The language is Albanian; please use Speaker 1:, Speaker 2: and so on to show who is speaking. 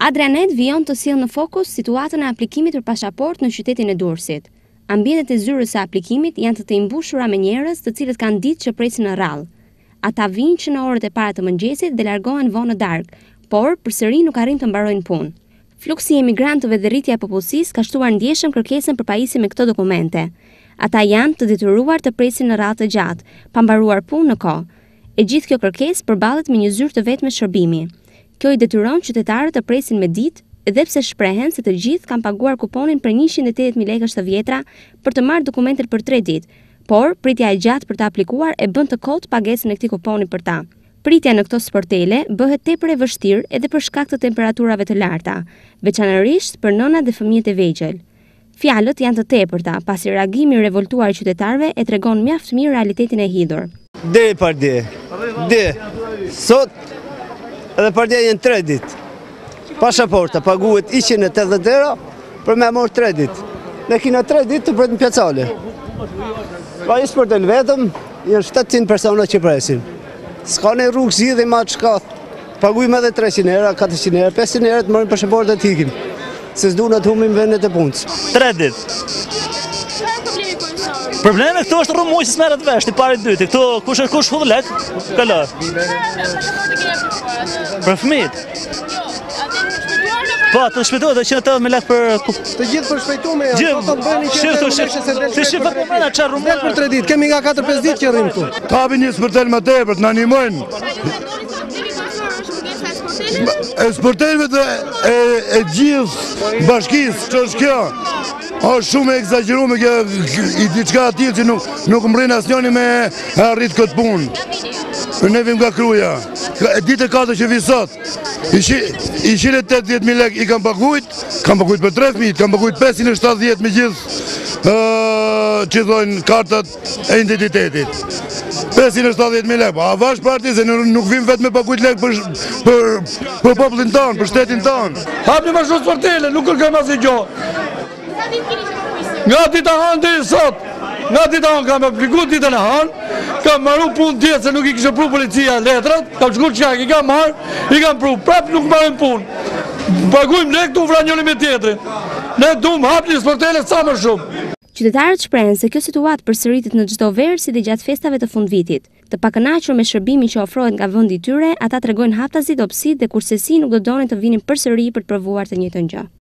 Speaker 1: Adrianet vijon të sjellë në fokus situatën e aplikimit për pasaport në qytetin e Durrësit. Ambientet e zyrës së aplikimit janë të imbushura me njerëz të cilët kanë ditë që presin në rrallë. Ata vinë që në orët e para të mëngjesit dhe largohen vonë në darkë, por përsëri nuk arrin të mbarojnë punë. Fluksi i emigrantëve dhe rritja e popullsisë ka shtuar ndjeshëm kërkesën për pajisje me këto dokumente. Ata janë të detyruar të presin në rrallë të gjatë, pa mbaruar punë në kohë. E gjithë kjo kërkesë përballet me një zyrë të vetme shërbimi. Kjo i detyron qytetarët të presin me ditë, edhe pse shprehen se të gjithë kanë paguar kuponin për 180.000 lekësh të vjetra për të marrë dokumentet për 3 ditë, por pritja e gjatë për të aplikuar e bën të kotë pagesën e këtij kuponi për ta. Pritja në këto sportele bëhet tepër e vështirë edhe për shkak të temperaturave të larta, veçanërisht për nënat dhe fëmijët e vegjël. Fjalët janë të tepërta, pasi reagimi i revoltuar i qytetarëve e tregon mjaft mirë realitetin e hidhur.
Speaker 2: Sot edhe partia jenë 3 ditë. Pasaporta paguhet 180 euro për me morë 3 ditë. Ne kina 3 ditë të pretë në pjacale. Pa i sportel vetëm, janë 700 persona që presin. S'ka në rrugë zhidhe ma që ka. Pagujme edhe 300 euro, 400 euro, 500 euro të mërin pasaporta të hikim. Se s'du në të humim vendet e punës.
Speaker 3: 3 ditë. Problemi këto është rrëmuj që s'meret vesh, i pari dyti. Këto kush hudhë lek, këllë. Për fëmijët. Po, të shpejtuar dhe 180.000 lek për...
Speaker 2: Të gjithë për shpejtume janë,
Speaker 3: gjithë,
Speaker 2: të bëni që të
Speaker 3: shifë për mëna që rrëmuj.
Speaker 2: Për 3 ditë, kemi nga 4-5 ditë që rrimë tu.
Speaker 4: Kapi një sportel më tepër, të në animojnë. E sportelve e gjithë bashkisë, që është kjo? është shumë e egzagerume kjo i diçka atil që nuk më rrinë asnjoni me arrit këtë punë. Ne vim nga Kruja. Ditë e 4 që vi sot. I 180.000 lek i kam paguajt për 3 fëmijë, kam paguajt 570 me gjithë që thojnë kartat e identitetit. 570.000 lek, a vash parti se nuk vim vetë me paguajt lek për popullin tonë, për shtetin tonë.
Speaker 5: Hapni më shumë sportele, nuk kërkojmë asnjë gjë. Nga dita hanë dhe sot, nga dita hanë kam aplikuar ditën e hanë, kam marru punë tjetë se nuk i kishë pru policia letrat, kam shkur qak, i kam marrë, i kam pru, prap nuk marrën punë. Pagujmë lek të uvra njëri me tjetrin. Ne dumë hapni sportele sa më shumë.
Speaker 1: Qytetarët shprehen se kjo situatë përsëritet në çdo verë si dhe gjatë festave të fundvitit. Të pakënaqur me shërbimin që ofrohet nga vendi i tyre, ata tregojnë haptazi, dobësi dhe kursesi nuk do donin të vinin përsëri për të provuar të njëjtën gjë.